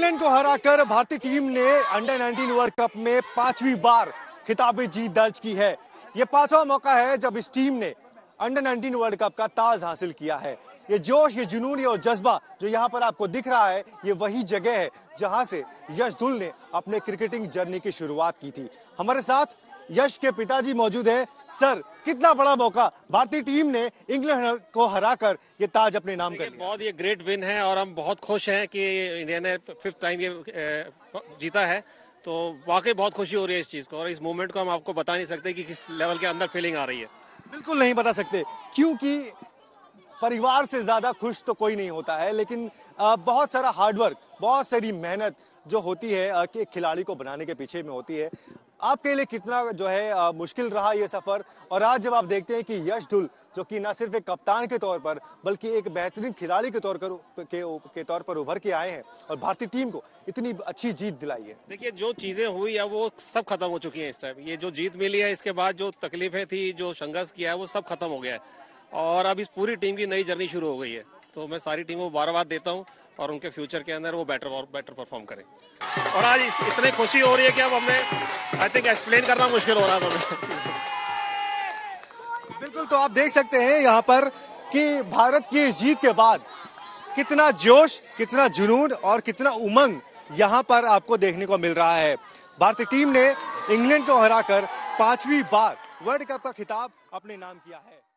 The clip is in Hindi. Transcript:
इंग्लैंड को हराकर भारतीय टीम ने अंडर 19 वर्ल्ड कप में 5वीं बार खिताबी जीत दर्ज की है। ये 5वां मौका है जब इस टीम ने अंडर 19 वर्ल्ड कप का ताज हासिल किया है। ये जोश, ये जुनून, ये और जज्बा जो यहाँ पर आपको दिख रहा है, ये वही जगह है जहां से यश धुल ने अपने क्रिकेटिंग जर्नी की शुरुआत की थी। हमारे साथ यश के पिताजी मौजूद हैं। सर, कितना बड़ा मौका, भारतीय टीम ने इंग्लैंड को हराकर ये ताज अपने नाम कर लिया। बहुत ये ग्रेट विन है और हम बहुत खुश हैं कि इंडिया ने 5th टाइम ये जीता है। तो वाकई बहुत खुशी हो रही है इस चीज़ को, और इस मोमेंट को हम आपको बता नहीं सकते कि किस लेवल के अंदर फीलिंग आ रही है। बिल्कुल नहीं बता सकते, क्योंकि परिवार से ज्यादा खुश तो कोई नहीं होता है, लेकिन बहुत सारा हार्डवर्क, बहुत सारी मेहनत जो होती है कि एक खिलाड़ी को बनाने के पीछे में होती है। आपके लिए कितना जो है मुश्किल रहा ये सफर, और आज जब आप देखते हैं कि यश धुल जो कि न सिर्फ एक कप्तान के तौर पर बल्कि एक बेहतरीन खिलाड़ी के तौर पर उभर के आए हैं और भारतीय टीम को इतनी अच्छी जीत दिलाई है। देखिए, जो चीज़ें हुई है वो सब खत्म हो चुकी हैं इस टाइम। ये जो जीत मिली है, इसके बाद जो तकलीफें थी, जो संघर्ष किया है, वो सब खत्म हो गया है और अब इस पूरी टीम की नई जर्नी शुरू हो गई है। तो मैं सारी टीम को मुबारकबाद देता हूँ और उनके फ्यूचर के अंदर वो बेटर परफॉर्म करें। और आज इतनी खुशी हो रही है कि अब हमें आई थिंक एक्सप्लेन करना मुश्किल हो रहा है हमें। बिल्कुल, तो आप देख सकते हैं यहाँ पर कि भारत की इस जीत के बाद कितना जोश, कितना जुनून और कितना उमंग यहाँ पर आपको देखने को मिल रहा है। भारतीय टीम ने इंग्लैंड को हराकर 5वीं बार वर्ल्ड कप का खिताब अपने नाम किया है।